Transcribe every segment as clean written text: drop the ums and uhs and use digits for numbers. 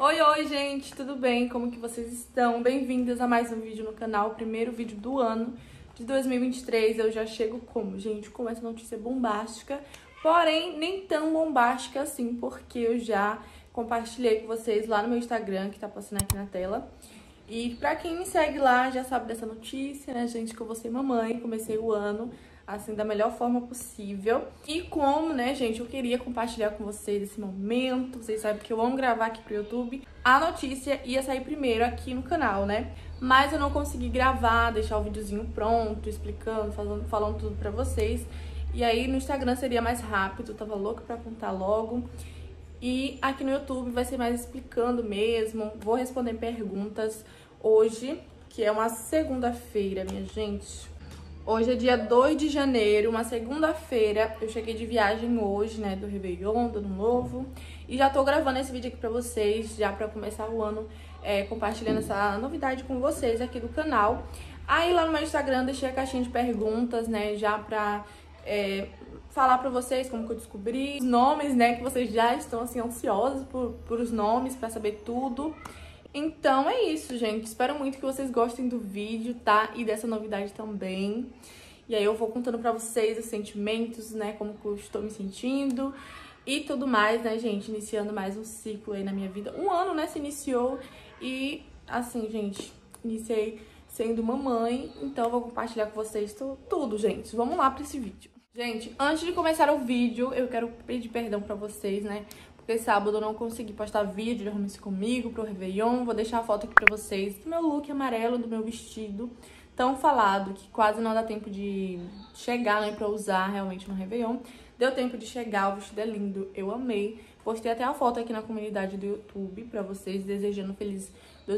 Oi, gente, tudo bem? Como que vocês estão? Bem-vindas a mais um vídeo no canal, o primeiro vídeo do ano de 2023. Eu já chego como, gente, com essa notícia bombástica, porém nem tão bombástica assim, porque eu já compartilhei com vocês lá no meu Instagram, que tá passando aqui na tela. E pra quem me segue lá já sabe dessa notícia, né, gente, que eu vou ser mamãe, comecei o ano assim, da melhor forma possível. E como, né, gente, eu queria compartilhar com vocês esse momento. Vocês sabem que eu amo gravar aqui pro YouTube. A notícia ia sair primeiro aqui no canal, né? Mas eu não consegui gravar, deixar o videozinho pronto, explicando, falando tudo pra vocês. E aí no Instagram seria mais rápido, eu tava louca pra contar logo. E aqui no YouTube vai ser mais explicando mesmo. Vou responder perguntas hoje, que é uma segunda-feira, minha gente. Hoje é dia 2 de janeiro, uma segunda-feira. Eu cheguei de viagem hoje, né, do Réveillon, do Ano Novo. E já tô gravando esse vídeo aqui pra vocês, já pra começar o ano compartilhando essa novidade com vocês aqui do canal. Aí lá no meu Instagram deixei a caixinha de perguntas, né, já pra falar pra vocês como que eu descobri. Os nomes, né, que vocês já estão, assim, ansiosos por os nomes, pra saber tudo. Então é isso, gente. Espero muito que vocês gostem do vídeo, tá? E dessa novidade também. E aí eu vou contando pra vocês os sentimentos, né? Como que eu estou me sentindo e tudo mais, né, gente? Iniciando mais um ciclo aí na minha vida. Um ano, né, se iniciou e, assim, gente, iniciei sendo mamãe. Então eu vou compartilhar com vocês tudo, gente. Vamos lá pra esse vídeo. Gente, antes de começar o vídeo, eu quero pedir perdão pra vocês, né? Porque sábado eu não consegui postar vídeo de Arrume-se Comigo pro Réveillon. Vou deixar a foto aqui pra vocês do meu look amarelo, do meu vestido tão falado, que quase não dá tempo de chegar, né, pra usar realmente no Réveillon. Deu tempo de chegar, o vestido é lindo, eu amei. Postei até a foto aqui na comunidade do YouTube pra vocês, desejando feliz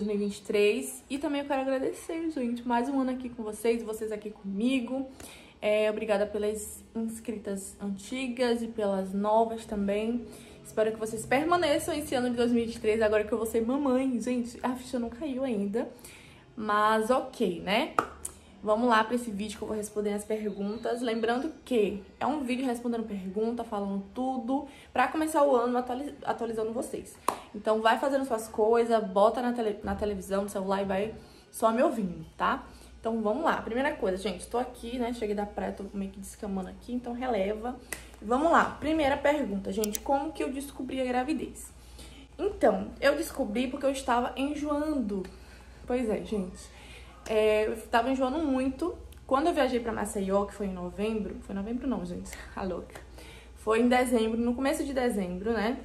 2023. E também eu quero agradecer, gente, mais um ano aqui com vocês aqui comigo. Obrigada pelas inscritas antigas e pelas novas também. Espero que vocês permaneçam esse ano de 2023, agora que eu vou ser mamãe. Gente, a ficha não caiu ainda, mas ok, né? Vamos lá para esse vídeo que eu vou responder as perguntas. Lembrando que é um vídeo respondendo pergunta, falando tudo, pra começar o ano atualizando vocês. Então vai fazendo suas coisas, bota na televisão, no celular e vai só me ouvindo, tá? Então vamos lá. Primeira coisa, gente, tô aqui, né? Cheguei da praia, tô meio que descamando aqui, então releva. Vamos lá. Primeira pergunta, gente, como que eu descobri a gravidez? Então, eu descobri porque eu estava enjoando. Pois é, gente. Eu estava enjoando muito. Quando eu viajei pra Maceió, que foi em novembro... Foi novembro não, gente. A louca. Foi em dezembro, no começo de dezembro, né?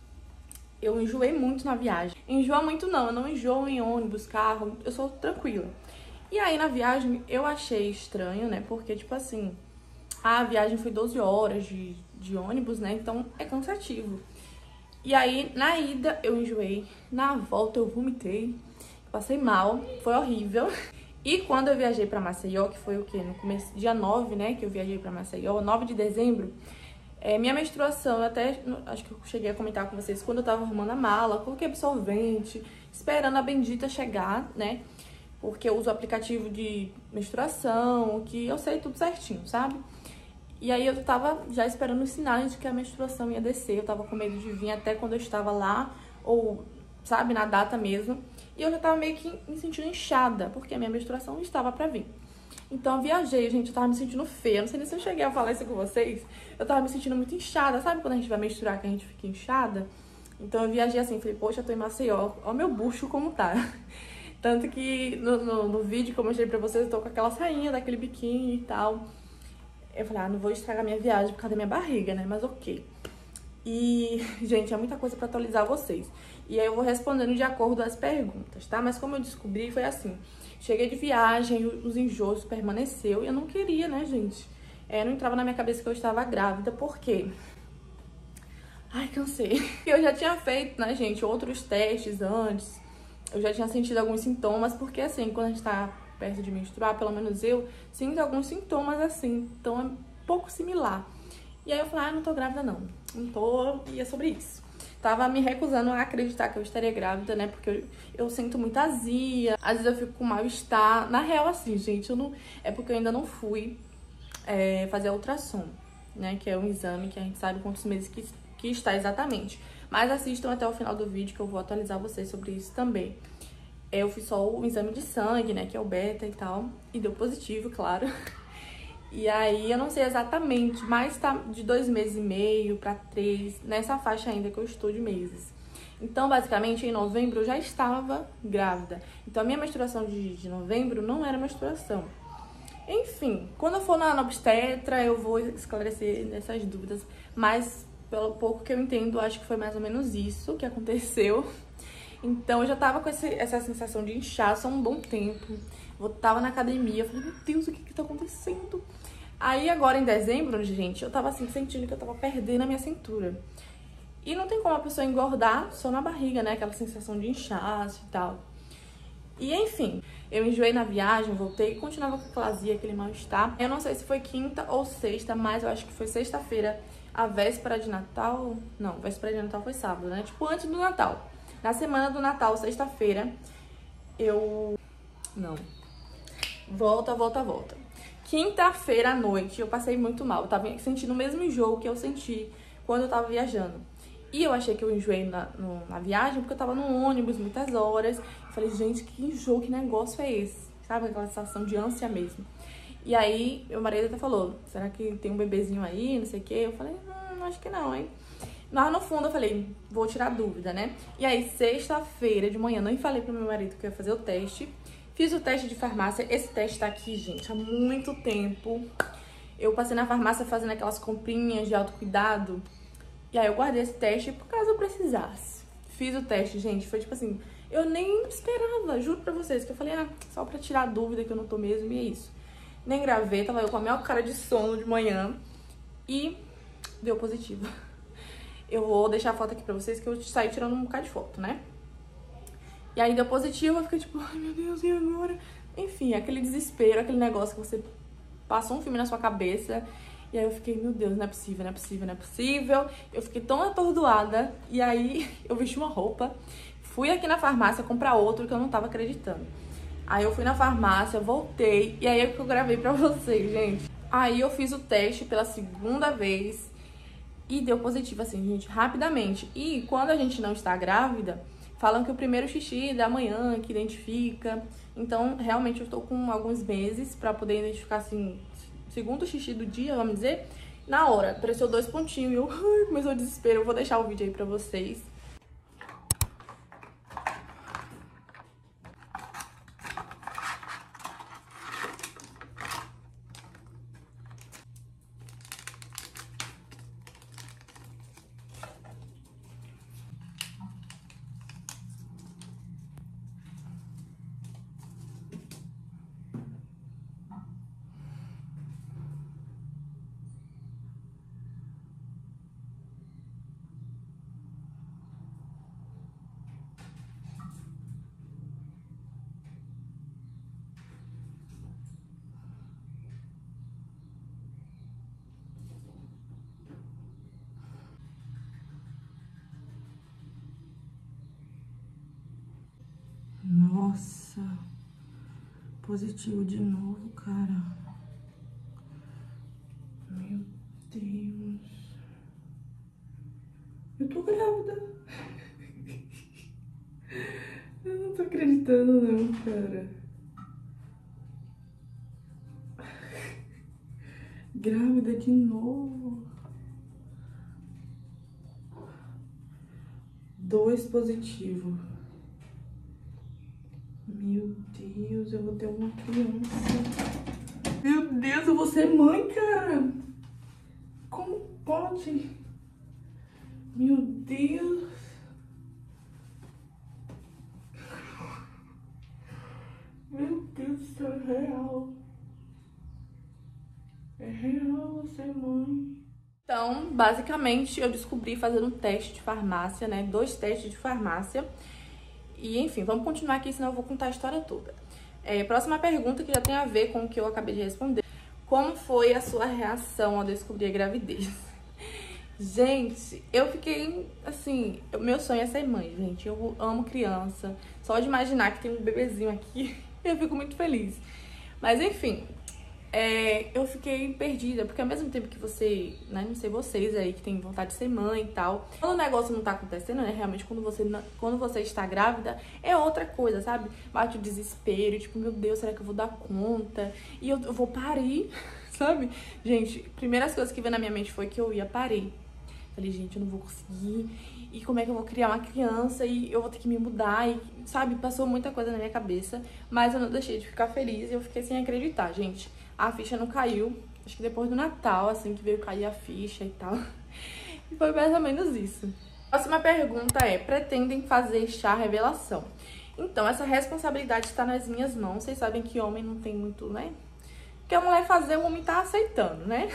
Eu enjoei muito na viagem. Enjoa muito não, eu não enjoo em ônibus, carro, eu sou tranquila. E aí, na viagem, eu achei estranho, né? Porque, tipo assim, a viagem foi 12 horas de ônibus, né? Então, é cansativo. E aí, na ida, eu enjoei. Na volta, eu vomitei. Passei mal. Foi horrível. E quando eu viajei pra Maceió, que foi o quê? No começo, dia 9, né? Que eu viajei pra Maceió, 9 de dezembro. Minha menstruação, até acho que eu cheguei a comentar com vocês, quando eu tava arrumando a mala, coloquei absorvente, esperando a bendita chegar, né? Porque eu uso o aplicativo de menstruação, que eu sei tudo certinho, sabe? E aí eu tava já esperando os sinais de que a menstruação ia descer. Eu tava com medo de vir até quando eu estava lá, ou, sabe, na data mesmo. E eu já tava meio que me sentindo inchada, porque a minha menstruação estava pra vir. Então eu viajei, gente, eu tava me sentindo feia. Não sei nem se eu cheguei a falar isso com vocês. Eu tava me sentindo muito inchada, sabe quando a gente vai menstruar que a gente fica inchada? Então eu viajei assim, falei, poxa, eu tô em Maceió, ó meu bucho como tá. Tanto que no vídeo que eu mostrei pra vocês, eu tô com aquela sainha, daquele biquíni e tal. Eu falei, não vou estragar minha viagem por causa da minha barriga, né? Mas ok. E, gente, é muita coisa pra atualizar vocês. E aí eu vou respondendo de acordo às perguntas, tá? Mas como eu descobri, foi assim. Cheguei de viagem, os enjoos permaneceu e eu não queria, né, gente? Não entrava na minha cabeça que eu estava grávida, por quê? Ai, cansei. Eu já tinha feito, né, gente, outros testes antes. Eu já tinha sentido alguns sintomas, porque assim, quando a gente tá perto de menstruar, pelo menos eu sinto alguns sintomas assim, então é um pouco similar. E aí eu falei, não tô grávida não tô, e é sobre isso. Tava me recusando a acreditar que eu estaria grávida, né, porque eu sinto muita azia, às vezes eu fico com mal-estar. Na real, assim, gente, é porque eu ainda não fui fazer a ultrassom, né, que é um exame que a gente sabe quantos meses que está exatamente. Mas assistam até o final do vídeo que eu vou atualizar vocês sobre isso também. Eu fiz só o exame de sangue, né, que é o beta e tal, e deu positivo, claro. E aí eu não sei exatamente, mas tá de 2,5 meses pra 3, nessa faixa ainda que eu estou de meses. Então, basicamente, em novembro eu já estava grávida. Então, a minha menstruação de novembro não era menstruação. Enfim, quando eu for na obstetra, eu vou esclarecer essas dúvidas. Mas, pelo pouco que eu entendo, acho que foi mais ou menos isso que aconteceu. Então, eu já tava com essa sensação de inchaço há um bom tempo. Eu tava na academia, eu falei, meu Deus, o que tá acontecendo? Aí, agora em dezembro, gente, eu tava assim, sentindo que eu tava perdendo a minha cintura. E não tem como a pessoa engordar só na barriga, né? Aquela sensação de inchaço e tal. E enfim, eu enjoei na viagem, voltei e continuava com aquela azia, aquele mal-estar. Eu não sei se foi quinta ou sexta, mas eu acho que foi sexta-feira, a véspera de Natal. Não, véspera de Natal foi sábado, né? Tipo, antes do Natal. Na semana do Natal, sexta-feira, Não. Volta. Quinta-feira à noite, eu passei muito mal. Eu tava sentindo o mesmo enjoo que eu senti quando eu tava viajando. E eu achei que eu enjoei na viagem porque eu tava no ônibus muitas horas. Eu falei, gente, que enjoo, que negócio é esse? Sabe, aquela sensação de ânsia mesmo. E aí, meu marido até falou, será que tem um bebezinho aí, não sei o quê? Eu falei, acho que não, hein? Mas no fundo eu falei, vou tirar dúvida, né? E aí, sexta-feira de manhã, não falei pro meu marido que eu ia fazer o teste. Fiz o teste de farmácia. Esse teste tá aqui, gente, há muito tempo. Eu passei na farmácia fazendo aquelas comprinhas de autocuidado. E aí eu guardei esse teste por caso eu precisasse. Fiz o teste, gente, foi tipo assim, eu nem esperava, juro pra vocês, que eu falei, só pra tirar a dúvida que eu não tô mesmo, e é isso. Nem gravei, tava eu com a maior cara de sono de manhã e deu positivo. Eu vou deixar a foto aqui pra vocês que eu saí tirando um bocado de foto, né? E aí deu positivo, eu fiquei tipo, ai meu Deus, e agora? Enfim, aquele desespero, aquele negócio que você passou um filme na sua cabeça. E aí eu fiquei, meu Deus, não é possível, não é possível, não é possível. Eu fiquei tão atordoada. E aí eu vesti uma roupa, fui aqui na farmácia comprar outro que eu não tava acreditando. Aí eu fui na farmácia, voltei, e aí é que eu gravei pra vocês, gente. Aí eu fiz o teste pela segunda vez e deu positivo, assim, gente, rapidamente. E quando a gente não está grávida, falam que o primeiro xixi da manhã que identifica. Então, realmente, eu estou com alguns meses pra poder identificar, assim, segundo xixi do dia, vamos dizer. Na hora, apareceu 2 pontinhos e eu começou o desespero. Eu vou deixar o vídeo aí pra vocês. Nossa, positivo de novo, cara. Meu Deus. Eu tô grávida. Eu não tô acreditando não, cara. Grávida de novo. 2 positivos. Meu Deus, eu vou ter uma criança. Meu Deus, eu vou ser mãe, cara. Como pode? Meu Deus. Meu Deus do céu, é real. É real ser mãe. Então, basicamente, eu descobri fazendo um teste de farmácia, né? 2 testes de farmácia. E, enfim, vamos continuar aqui, senão eu vou contar a história toda. Próxima pergunta, que já tem a ver com o que eu acabei de responder. Como foi a sua reação ao descobrir a gravidez? Gente, eu fiquei, assim, meu sonho é ser mãe, gente. Eu amo criança. Só de imaginar que tem um bebezinho aqui, eu fico muito feliz. Mas, enfim, eu fiquei perdida, porque ao mesmo tempo que você, né, não sei vocês aí que tem vontade de ser mãe e tal, quando o negócio não tá acontecendo, né, realmente quando você está grávida, é outra coisa, sabe? Bate o desespero, tipo, meu Deus, será que eu vou dar conta? E eu vou parir, sabe? Gente, primeiras coisas que veio na minha mente foi que eu ia parir. Falei, gente, eu não vou conseguir, e como é que eu vou criar uma criança, e eu vou ter que me mudar, e, sabe, passou muita coisa na minha cabeça, mas eu não deixei de ficar feliz, e eu fiquei sem acreditar, gente. A ficha não caiu, acho que depois do Natal, assim, que veio cair a ficha e tal. E foi mais ou menos isso. Próxima pergunta é, pretendem fazer chá revelação? Então, essa responsabilidade está nas minhas mãos. Vocês sabem que homem não tem muito, né? Porque a mulher fazer, o homem tá aceitando, né?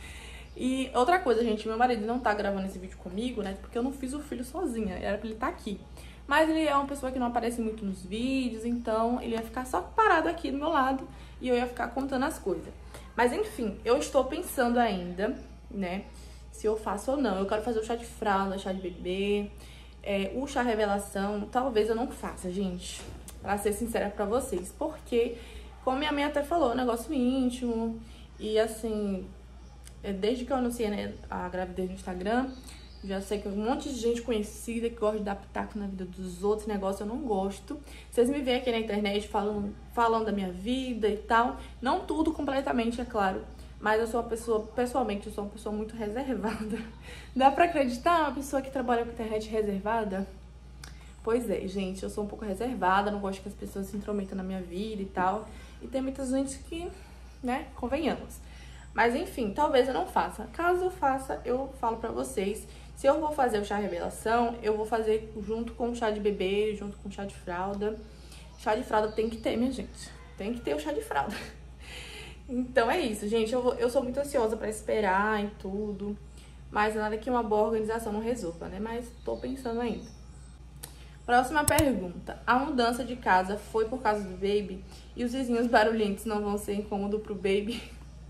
E outra coisa, gente, meu marido não tá gravando esse vídeo comigo, né? Porque eu não fiz o filho sozinha, era pra ele estar aqui. Mas ele é uma pessoa que não aparece muito nos vídeos, então ele ia ficar só parado aqui do meu lado e eu ia ficar contando as coisas. Mas enfim, eu estou pensando ainda, né, se eu faço ou não. Eu quero fazer o chá de fralda, chá de bebê, o chá revelação, talvez eu não faça, gente, pra ser sincera pra vocês. Porque, como minha mãe até falou, é um negócio íntimo e assim, desde que eu anunciei, né, a gravidez no Instagram, já sei que um monte de gente conhecida que gosta de dar pitaco na vida dos outros, negócio eu não gosto. Vocês me veem aqui na internet falando da minha vida e tal. Não tudo completamente, é claro. Mas eu sou uma pessoa, pessoalmente, eu sou uma pessoa muito reservada. Dá pra acreditar uma pessoa que trabalha com internet reservada? Pois é, gente, eu sou um pouco reservada, não gosto que as pessoas se intrometam na minha vida e tal. E tem muita gente que, né, convenhamos. Mas enfim, talvez eu não faça. Caso eu faça, eu falo pra vocês. Se eu vou fazer o chá revelação, eu vou fazer junto com o chá de bebê, junto com o chá de fralda. Chá de fralda tem que ter, minha gente. Tem que ter o chá de fralda. Então é isso, gente. Eu sou muito ansiosa pra esperar e tudo. Mas nada que uma boa organização não resolva, né? Mas tô pensando ainda. Próxima pergunta. A mudança de casa foi por causa do baby? E os vizinhos barulhentos não vão ser incômodo pro baby?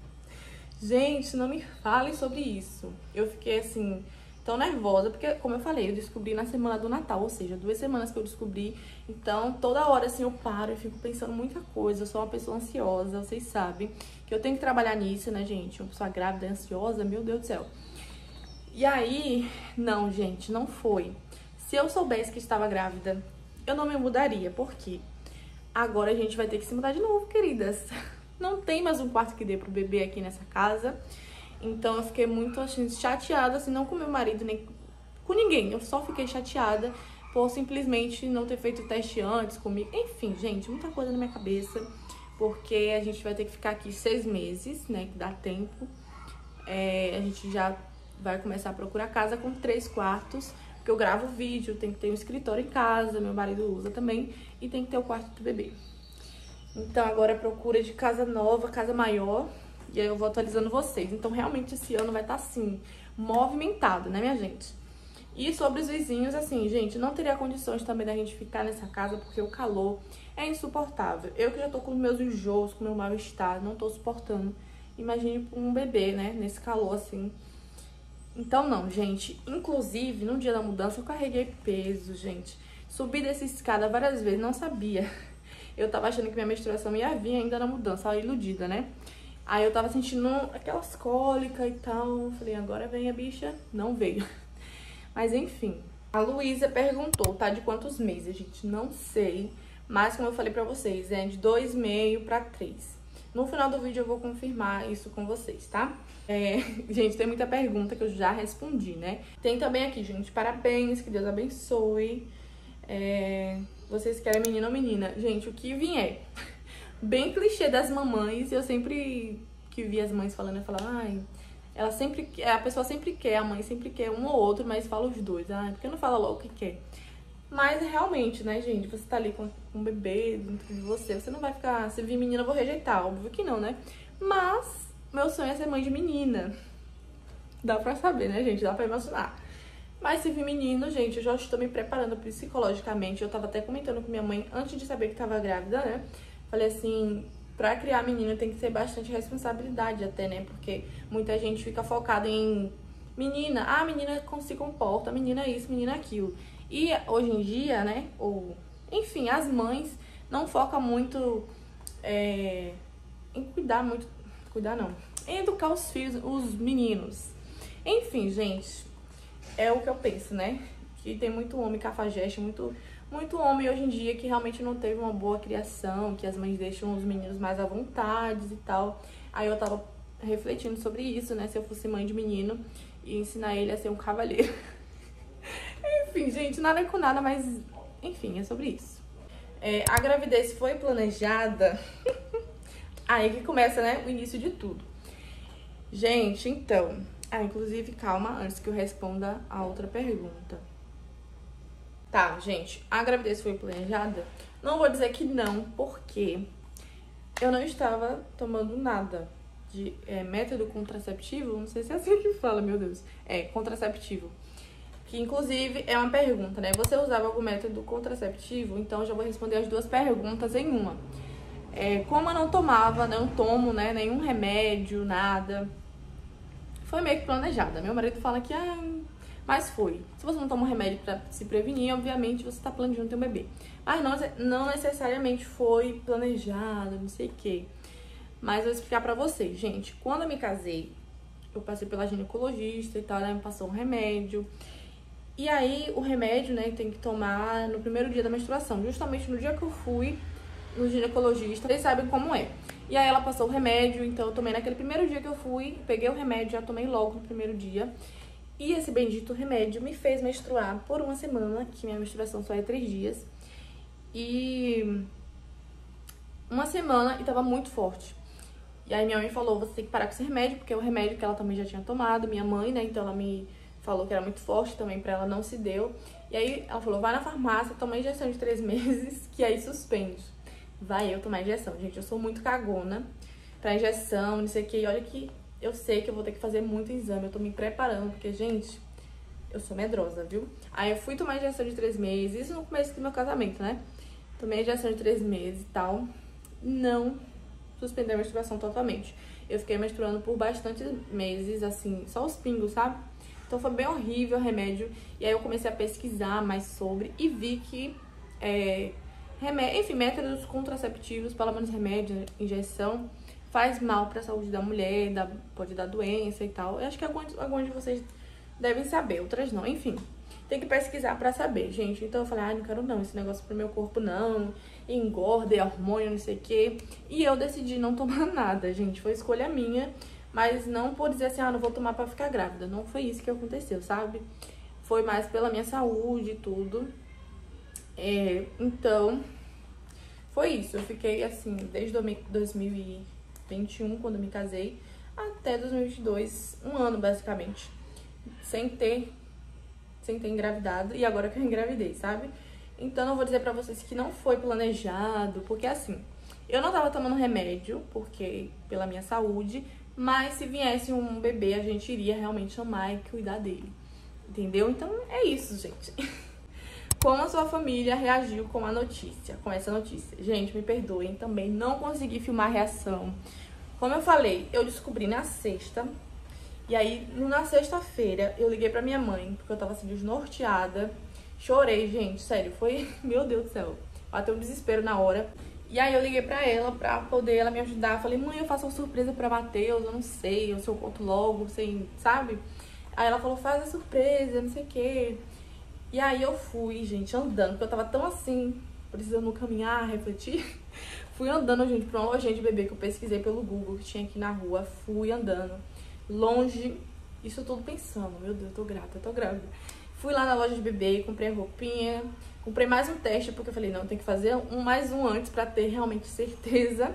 Gente, não me falem sobre isso. Eu fiquei assim, tão nervosa, porque, como eu falei, eu descobri na semana do Natal, ou seja, 2 semanas que eu descobri. Então, toda hora, assim, eu paro e fico pensando muita coisa. Eu sou uma pessoa ansiosa, vocês sabem que eu tenho que trabalhar nisso, né, gente? Uma pessoa grávida e ansiosa, meu Deus do céu. E aí, não, gente, não foi. Se eu soubesse que estava grávida, eu não me mudaria, porque agora a gente vai ter que se mudar de novo, queridas. Não tem mais um quarto que dê pro bebê aqui nessa casa. Então eu fiquei muito assim, chateada, assim, não com meu marido, nem com ninguém. Eu só fiquei chateada por simplesmente não ter feito o teste antes comigo. Enfim, gente, muita coisa na minha cabeça. Porque a gente vai ter que ficar aqui 6 meses, né, que dá tempo. A gente já vai começar a procurar casa com 3 quartos. Porque eu gravo vídeo, tem que ter um escritório em casa, meu marido usa também. E tem que ter o quarto do bebê. Então agora a procura de casa nova, casa maior. E aí eu vou atualizando vocês. Então realmente esse ano vai estar assim, movimentado, né, minha gente? E sobre os vizinhos, assim, gente, não teria condições também da gente ficar nessa casa, porque o calor é insuportável. Eu que já tô com os meus enjoos, com o meu mal-estar, não tô suportando. Imagine um bebê, né, nesse calor assim. Então não, gente. Inclusive, no dia da mudança eu carreguei peso, gente. Subi dessa escada várias vezes, não sabia. Eu tava achando que minha menstruação ia vir ainda na mudança, ela iludida, né? Aí eu tava sentindo aquelas cólicas e tal. Falei, agora vem a bicha. Não veio. Mas enfim. A Luísa perguntou, tá? De quantos meses, gente? Não sei. Mas como eu falei pra vocês, é de 2,5 pra 3. No final do vídeo eu vou confirmar isso com vocês, tá? Gente, tem muita pergunta que eu já respondi, né? Tem também aqui, gente, parabéns, que Deus abençoe. Vocês querem menino ou menina? Gente, o que vier. Bem clichê das mamães, eu sempre que vi as mães falando, eu falava, ai, ela sempre, a pessoa sempre quer, a mãe sempre quer um ou outro, mas fala os dois, ai, por que não fala logo o que quer? Mas realmente, né, gente, você tá ali com um bebê dentro de você não vai ficar, se vir menina eu vou rejeitar, óbvio que não, né? Mas meu sonho é ser mãe de menina. Dá pra saber, né, gente? Dá pra imaginar. Mas se vir menino, gente, eu já estou me preparando psicologicamente. Eu tava até comentando com minha mãe antes de saber que tava grávida, né? Falei assim, pra criar menino tem que ter bastante responsabilidade até, né? Porque muita gente fica focada em menina. Ah, menina se comporta, menina isso, menina aquilo. E hoje em dia, né? Ou, enfim, as mães não focam muito em cuidar muito. cuidar, não. Em educar os filhos, os meninos. Enfim, gente, é o que eu penso, né? Que tem muito homem cafajeste, muito homem hoje em dia que realmente não teve uma boa criação, que as mães deixam os meninos mais à vontade e tal. Aí eu tava refletindo sobre isso, né? Se eu fosse mãe de menino e ensinar ele a ser um cavalheiro. Enfim, gente, nada com nada, mas enfim, é sobre isso. A gravidez foi planejada? Aí que começa, né, o início de tudo. Gente, então... inclusive, calma, antes que eu responda a outra pergunta. Tá, gente, a gravidez foi planejada? Não vou dizer que não, porque eu não estava tomando nada de método contraceptivo, não sei se é assim que fala, meu Deus. Contraceptivo. Que, inclusive, é uma pergunta, né? Você usava algum método contraceptivo? Então, eu já vou responder as duas perguntas em uma. Como eu não tomava, não tomo, né, nenhum remédio, nada... Foi meio que planejada. Meu marido fala que, mas foi. Se você não toma um remédio pra se prevenir, obviamente você tá planejando ter um bebê. Mas não necessariamente foi planejado, não sei o quê. Mas eu vou explicar pra vocês, gente. Quando eu me casei, eu passei pela ginecologista e tal, ela me passou um remédio. E aí, o remédio, né, tem que tomar no primeiro dia da menstruação. Justamente no dia que eu fui no ginecologista, vocês sabem como é. E aí ela passou o remédio, então eu tomei naquele primeiro dia que eu fui, peguei o remédio, já tomei logo no primeiro dia. E esse bendito remédio me fez menstruar por uma semana, que minha menstruação só é 3 dias. E uma semana e tava muito forte. E aí minha mãe falou, você tem que parar com esse remédio, porque é o remédio que ela também já tinha tomado, minha mãe, né, então ela me falou que era muito forte também, pra ela não se deu. E aí ela falou, vai na farmácia, toma injeção de 3 meses, que aí suspende. Vai eu tomar injeção. Gente, eu sou muito cagona pra injeção, não sei o que. E olha que eu sei que eu vou ter que fazer muito exame. Eu tô me preparando, porque, gente, eu sou medrosa, viu? Aí eu fui tomar injeção de 3 meses, isso no começo do meu casamento, né? Tomei injeção de 3 meses e tal. Não suspendeu a menstruação totalmente. Eu fiquei menstruando por bastantes meses, assim, só os pingos, sabe? Então foi bem horrível o remédio. E aí eu comecei a pesquisar mais sobre e vi que... enfim, métodos contraceptivos, pelo menos remédio, injeção, faz mal pra saúde da mulher, pode dar doença e tal. Eu acho que alguns de vocês devem saber, outras não. Enfim, tem que pesquisar pra saber, gente. Então eu falei, não quero não, esse negócio pro meu corpo não, engorda, é hormônio, não sei o quê. E eu decidi não tomar nada, gente. Foi escolha minha, mas não por dizer assim, não vou tomar pra ficar grávida. Não foi isso que aconteceu, sabe? Foi mais pela minha saúde e tudo. Então, foi isso. Eu fiquei assim, desde 2021, quando eu me casei, até 2022, um ano basicamente, sem ter engravidado, e agora que eu engravidei, sabe? Então, eu vou dizer pra vocês que não foi planejado, porque assim, eu não tava tomando remédio, porque pela minha saúde, mas se viesse um bebê, a gente iria realmente amar e cuidar dele, entendeu? Então, é isso, gente. Como a sua família reagiu com essa notícia? Gente, me perdoem, também não consegui filmar a reação. Como eu falei, eu descobri na sexta. E aí, na sexta-feira, eu liguei pra minha mãe, porque eu tava assim, desnorteada. Chorei, gente, sério, foi... Meu Deus do céu, bateu um desespero na hora. E aí eu liguei pra ela, pra poder ela me ajudar. Falei, mãe, eu faço uma surpresa pra Matheus, eu não sei, eu conto logo, sem, sabe? Aí ela falou, faz a surpresa, não sei o quê. E aí eu fui, gente, andando, porque eu tava tão assim, precisando caminhar, refletir. Fui andando, gente, pra uma lojinha de bebê que eu pesquisei pelo Google, que tinha aqui na rua. Fui andando, longe, isso tudo pensando, meu Deus, tô grávida. Fui lá na loja de bebê, comprei roupinha, comprei mais um teste, porque eu falei, não, tem que fazer mais um antes pra ter realmente certeza.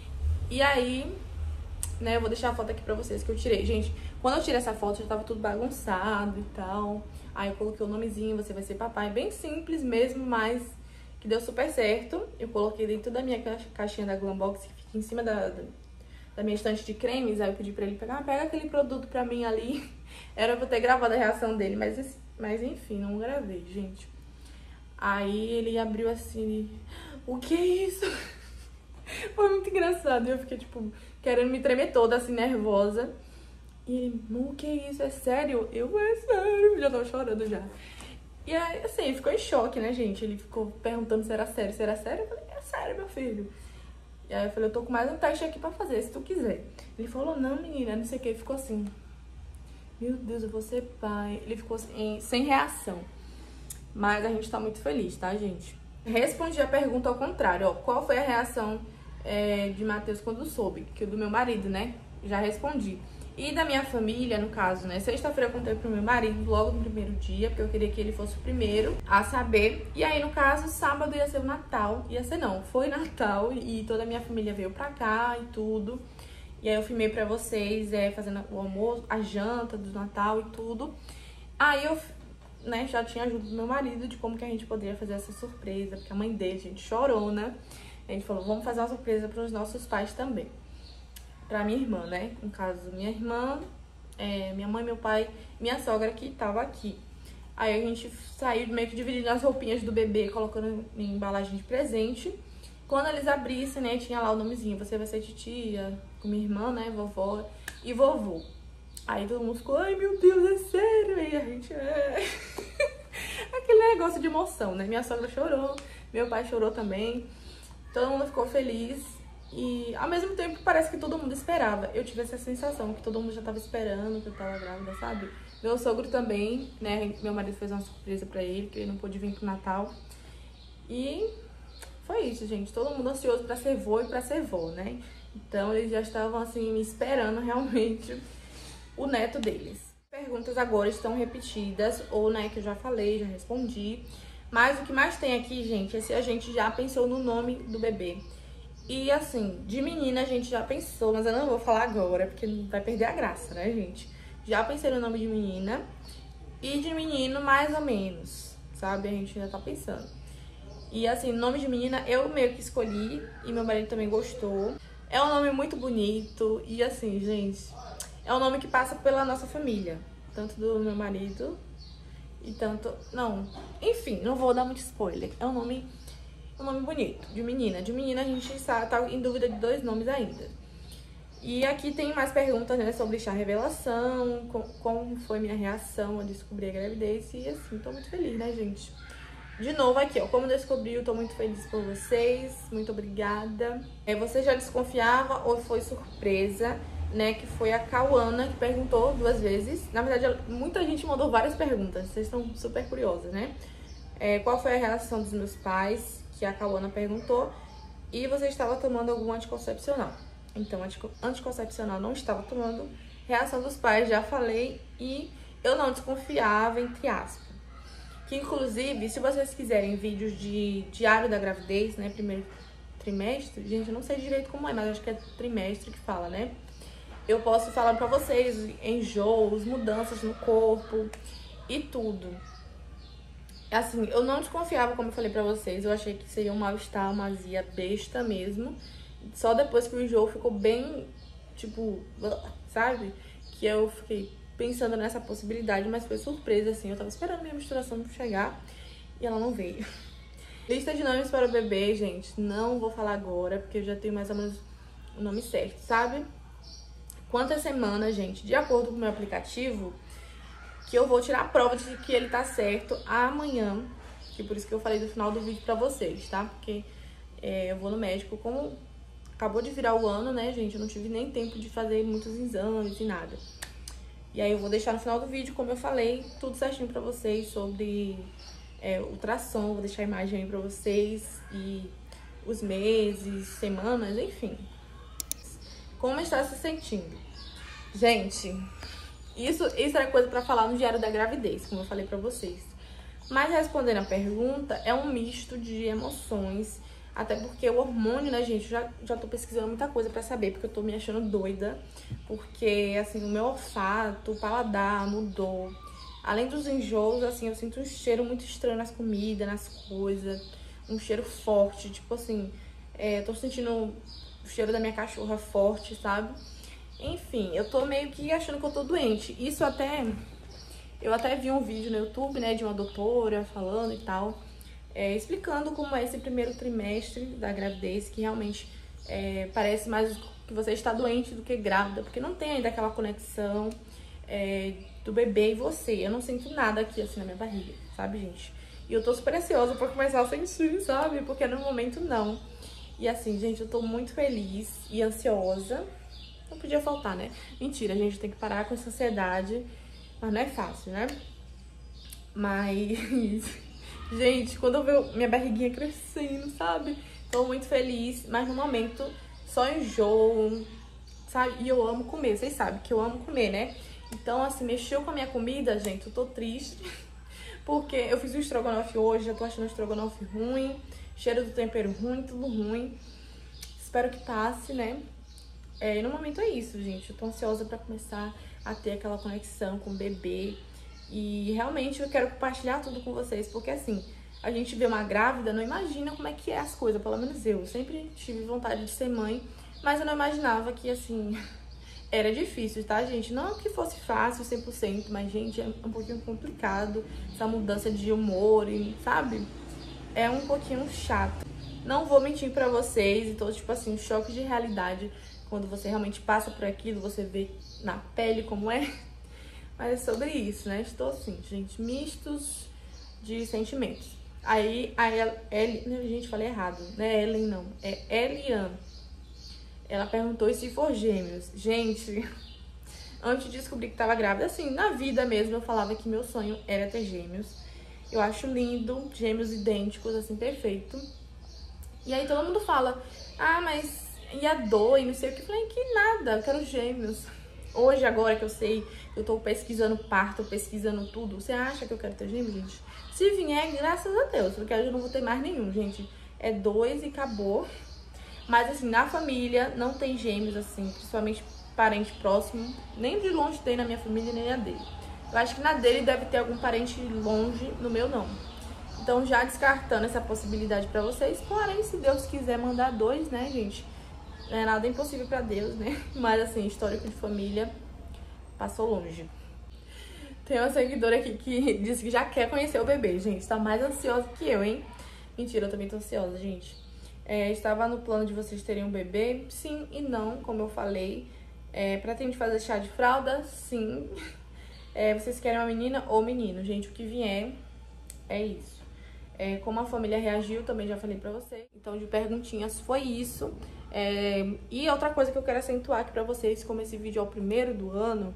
E aí, né, eu vou deixar a foto aqui pra vocês que eu tirei. Gente, quando eu tirei essa foto, já tava tudo bagunçado e tal. Aí eu coloquei o nomezinho, você vai ser papai. Bem simples mesmo, mas que deu super certo. Eu coloquei dentro da minha caixinha da Glambox, que fica em cima da minha estante de cremes. Aí eu pedi pra ele pegar, pega aquele produto pra mim ali. Era pra eu ter gravado a reação dele, mas enfim, não gravei, gente. Aí ele abriu assim, o que é isso? Foi muito engraçado. Eu fiquei, tipo, querendo me tremer toda, assim, nervosa. E ele, o que é isso? É sério? É sério. Já tava chorando já. E aí, assim, ficou em choque, né, gente? Ele ficou perguntando se era sério. Se era sério, eu falei, é sério, meu filho. E aí eu falei, eu tô com mais um teste aqui pra fazer, se tu quiser. Ele falou, não, menina, não sei o que, ficou assim. Meu Deus, eu vou ser pai. Ele ficou sem reação. Mas a gente tá muito feliz, tá, gente? Respondi a pergunta ao contrário, ó. Qual foi a reação de Matheus quando soube? Que o do meu marido, né? Já respondi. E da minha família, no caso, né? Sexta-feira eu contei pro meu marido logo no primeiro dia, porque eu queria que ele fosse o primeiro a saber. E aí, no caso, sábado ia ser o Natal. Ia ser não, foi Natal e toda a minha família veio pra cá e tudo. E aí eu filmei pra vocês, fazendo o almoço, a janta do Natal e tudo. Aí eu, né, já tinha ajuda do meu marido de como que a gente poderia fazer essa surpresa, porque a mãe dele, gente, chorou, né? A gente falou, vamos fazer uma surpresa pros nossos pais também. Pra minha irmã, né? No caso, minha irmã, minha mãe, meu pai, minha sogra que tava aqui. Aí a gente saiu meio que dividindo as roupinhas do bebê, colocando em embalagem de presente. Quando eles abrissem, né, tinha lá o nomezinho, você vai ser titia, com minha irmã, né, vovó e vovô. Aí todo mundo ficou, ai meu Deus, é sério? Aí a gente, aquele negócio de emoção, né? Minha sogra chorou, meu pai chorou também, todo mundo ficou feliz. E ao mesmo tempo parece que todo mundo esperava. Eu tive essa sensação que todo mundo já tava esperando que eu tava grávida, sabe? Meu sogro também, né? Meu marido fez uma surpresa pra ele, que ele não pôde vir pro Natal. E foi isso, gente. Todo mundo ansioso pra ser vô e pra ser vó, né? Então eles já estavam assim, me esperando realmente o neto deles. Perguntas agora estão repetidas, ou né, que eu já falei, já respondi. Mas o que mais tem aqui, gente, é se a gente já pensou no nome do bebê. E assim, de menina a gente já pensou, mas eu não vou falar agora, porque vai perder a graça, né, gente? Já pensei no nome de menina e de menino mais ou menos, sabe? A gente ainda tá pensando. E assim, nome de menina eu meio que escolhi e meu marido também gostou. É um nome muito bonito e assim, gente, é um nome que passa pela nossa família. Tanto do meu marido e tanto... Não, enfim, não vou dar muito spoiler. É um nome bonito, de menina. De menina a gente tá em dúvida de 2 nomes ainda. E aqui tem mais perguntas, né, sobre chá revelação, como foi minha reação a descobrir a gravidez. E assim, tô muito feliz, né, gente? De novo aqui, ó, como descobriu, tô muito feliz por vocês, muito obrigada. Você já desconfiava ou foi surpresa, né, que foi a Cauana que perguntou 2 vezes. Na verdade, muita gente mandou várias perguntas, vocês estão super curiosas, né? Qual foi a reação dos meus pais, que a Cauana perguntou, e você estava tomando algum anticoncepcional. Então, anticoncepcional não estava tomando. Reação dos pais, já falei, e eu não desconfiava, entre aspas. Que, inclusive, se vocês quiserem vídeos de diário da gravidez, né, primeiro trimestre, gente, eu não sei direito como é, mas acho que é trimestre que fala, né? Eu posso falar pra vocês enjoos, mudanças no corpo e tudo. Assim, eu não desconfiava, como eu falei pra vocês, eu achei que seria um mal-estar, uma azia besta mesmo. Só depois que o enjoo ficou bem, tipo, sabe? Que eu fiquei pensando nessa possibilidade, mas foi surpresa, assim. Eu tava esperando minha menstruação chegar e ela não veio. Lista de nomes para o bebê, gente, não vou falar agora, porque eu já tenho mais ou menos o nome certo, sabe? Quantas semanas, gente, de acordo com o meu aplicativo, que eu vou tirar a prova de que ele tá certo amanhã, que por isso que eu falei no final do vídeo pra vocês, tá? Porque eu vou no médico, como acabou de virar o ano, né, gente, eu não tive nem tempo de fazer muitos exames e nada. E aí eu vou deixar no final do vídeo, como eu falei, tudo certinho pra vocês sobre ultrassom, vou deixar a imagem aí pra vocês, e os meses, semanas, enfim. Como está se sentindo? Gente, isso era coisa pra falar no diário da gravidez, como eu falei pra vocês. Mas respondendo a pergunta, é um misto de emoções, até porque o hormônio, né, gente, eu já tô pesquisando muita coisa pra saber, porque eu tô me achando doida, porque, assim, o meu olfato, o paladar mudou. Além dos enjoos, assim, eu sinto um cheiro muito estranho nas comidas, nas coisas, um cheiro forte, tipo assim, tô sentindo o cheiro da minha cachorra forte, sabe? Enfim, eu tô meio que achando que eu tô doente. Isso eu até vi um vídeo no YouTube, né, de uma doutora falando e tal, explicando como é esse primeiro trimestre da gravidez, que realmente parece mais que você está doente do que grávida, porque não tem ainda aquela conexão do bebê e você. Eu não sinto nada aqui, assim, na minha barriga, sabe, gente? E eu tô super ansiosa pra começar a sentir, sabe? Porque no momento não. E assim, gente, eu tô muito feliz e ansiosa. Não podia faltar, né? Mentira, a gente tem que parar com essa ansiedade. Mas não é fácil, né? Mas, gente, quando eu vejo minha barriguinha crescendo, sabe? Tô muito feliz, mas no momento só enjoo, sabe? E eu amo comer, vocês sabem que eu amo comer, né? Então, assim, mexeu com a minha comida, gente, eu tô triste. Porque eu fiz um estrogonofe hoje, já tô achando o estrogonofe ruim, cheiro do tempero ruim, tudo ruim. Espero que passe, né? E no momento é isso, gente. Eu tô ansiosa pra começar a ter aquela conexão com o bebê. E realmente eu quero compartilhar tudo com vocês, porque assim, a gente vê uma grávida, não imagina como é que é as coisas, pelo menos eu. Sempre tive vontade de ser mãe, mas eu não imaginava que, assim, era difícil, tá, gente? Não que fosse fácil 100%, mas, gente, é um pouquinho complicado essa mudança de humor, e, sabe? É um pouquinho chato. Não vou mentir pra vocês, então, tipo assim, um choque de realidade. Quando você realmente passa por aquilo, você vê na pele como é. Mas é sobre isso, né? Estou assim, gente, mistos de sentimentos. Aí a Ellen, gente, falei errado, não é Ellen não, é Elian. Ela perguntou se for gêmeos. Gente, antes de descobrir que tava grávida, assim, na vida mesmo eu falava que meu sonho era ter gêmeos. Eu acho lindo, gêmeos idênticos, assim, perfeito. E aí todo mundo fala, ah, mas e a dor e não sei o que. Eu falei, que nada, eu quero gêmeos. Hoje, agora que eu sei, eu tô pesquisando parto, pesquisando tudo. Você acha que eu quero ter gêmeos, gente? Se vier, graças a Deus, porque eu não vou ter mais nenhum, gente. É 2 e acabou. Mas, assim, na família não tem gêmeos, assim, principalmente parente próximo. Nem de longe tem na minha família, nem na dele. Eu acho que na dele deve ter algum parente longe, no meu não. Então, já descartando essa possibilidade pra vocês. Porém, se Deus quiser mandar 2, né, gente? Não é nada impossível pra Deus, né? Mas, assim, histórico de família passou longe. Tem uma seguidora aqui que disse que já quer conhecer o bebê, gente. Tá mais ansiosa que eu, hein? Mentira, eu também tô ansiosa, gente. Estava no plano de vocês terem um bebê? Sim e não, como eu falei. Pretende fazer chá de fralda? Sim. Vocês querem uma menina ou menino? Gente, o que vier é isso. Como a família reagiu, também já falei pra vocês. Então, de perguntinhas, foi isso. E outra coisa que eu quero acentuar aqui pra vocês, como esse vídeo é o primeiro do ano,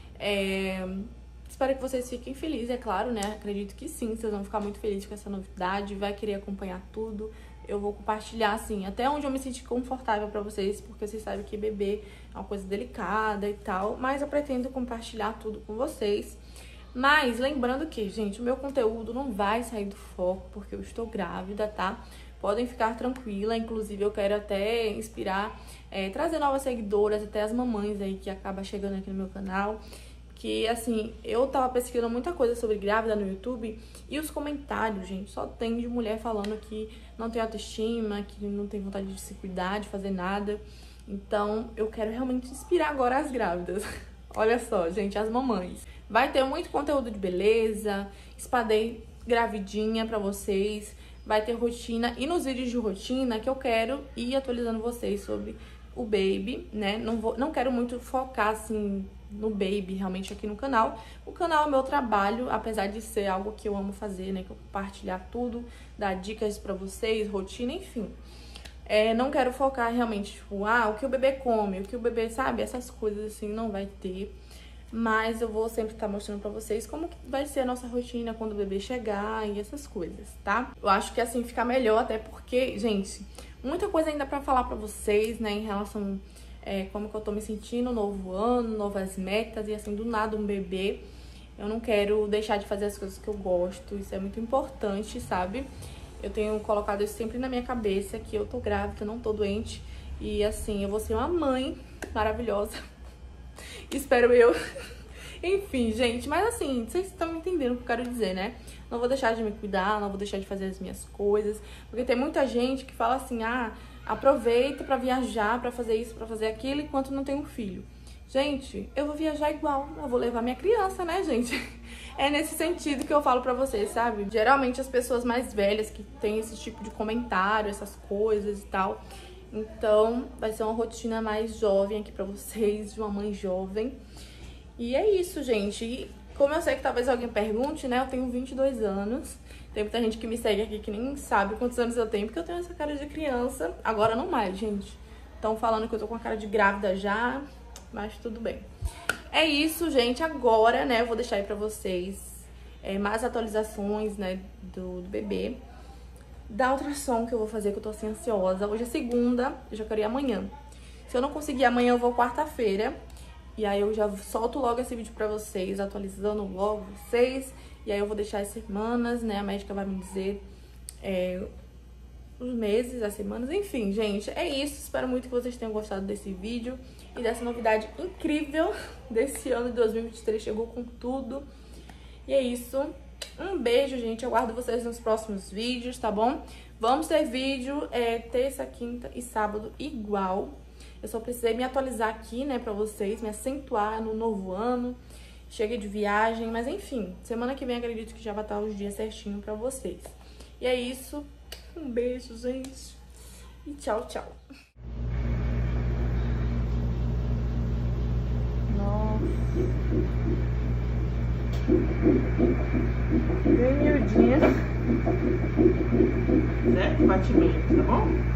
espero que vocês fiquem felizes, é claro, né? Acredito que sim, vocês vão ficar muito felizes com essa novidade, vai querer acompanhar tudo. Eu vou compartilhar, assim, até onde eu me senti confortável pra vocês, porque vocês sabem que bebê é uma coisa delicada e tal, mas eu pretendo compartilhar tudo com vocês. Mas lembrando que, gente, o meu conteúdo não vai sair do foco, porque eu estou grávida, tá? Podem ficar tranquila, inclusive eu quero até inspirar, trazer novas seguidoras, até as mamães aí que acabam chegando aqui no meu canal. Que, assim, eu tava pesquisando muita coisa sobre grávida no YouTube e os comentários, gente, só tem de mulher falando que não tem autoestima, que não tem vontade de se cuidar, de fazer nada. Então, eu quero realmente inspirar agora as grávidas. Olha só, gente, as mamães. Vai ter muito conteúdo de beleza, espadei gravidinha pra vocês, vai ter rotina. E nos vídeos de rotina que eu quero ir atualizando vocês sobre o baby, né? Não quero muito focar, assim, no baby realmente aqui no canal. O canal é meu trabalho, apesar de ser algo que eu amo fazer, né? Que eu compartilhar tudo, dar dicas pra vocês, rotina, enfim. Não quero focar realmente, tipo, o que o bebê come, o que o bebê, sabe? Essas coisas, assim, não vai ter. Mas eu vou sempre estar mostrando pra vocês como que vai ser a nossa rotina quando o bebê chegar e essas coisas, tá? Eu acho que assim fica melhor, até porque, gente, muita coisa ainda pra falar pra vocês, né? Em relação como que eu tô me sentindo, novo ano, novas metas e assim, do nada um bebê. Eu não quero deixar de fazer as coisas que eu gosto, isso é muito importante, sabe? Eu tenho colocado isso sempre na minha cabeça, que eu tô grávida, não tô doente. E assim, eu vou ser uma mãe maravilhosa. Espero eu. Enfim, gente, mas assim, vocês estão entendendo o que eu quero dizer, né? Não vou deixar de me cuidar, não vou deixar de fazer as minhas coisas. Porque tem muita gente que fala assim, aproveita pra viajar, pra fazer isso, pra fazer aquilo, enquanto não tem um filho. Gente, eu vou viajar igual, eu vou levar minha criança, né, gente? É nesse sentido que eu falo pra vocês, sabe? Geralmente as pessoas mais velhas que tem esse tipo de comentário, essas coisas e tal. Então, vai ser uma rotina mais jovem aqui pra vocês, de uma mãe jovem. E é isso, gente. E Como eu sei que talvez alguém pergunte, né? Eu tenho 22 anos. Tem muita gente que me segue aqui que nem sabe quantos anos eu tenho, porque eu tenho essa cara de criança. Agora não mais, gente. Estão falando que eu tô com a cara de grávida já, mas tudo bem. É isso, gente. Agora, né, eu vou deixar aí pra vocês mais atualizações, né, do bebê. Da ultrassom que eu vou fazer, que eu tô assim ansiosa. Hoje é segunda, eu já quero ir amanhã. Se eu não conseguir amanhã, eu vou quarta-feira. E aí eu já solto logo esse vídeo pra vocês, atualizando logo vocês. E aí eu vou deixar as semanas, né? A médica vai me dizer os meses, as semanas, enfim, gente. É isso, espero muito que vocês tenham gostado desse vídeo. E dessa novidade incrível desse ano de 2023, chegou com tudo. E é isso. Um beijo, gente. Eu aguardo vocês nos próximos vídeos, tá bom? Vamos ter vídeo terça, quinta e sábado igual. Eu só precisei me atualizar aqui, né, pra vocês, me acentuar no novo ano. Cheguei de viagem, mas enfim, semana que vem acredito que já vai estar os dias certinho pra vocês. E é isso. Um beijo, gente. E tchau, tchau. Nossa. Bem miudinha. Certo? Batimento, tá bom?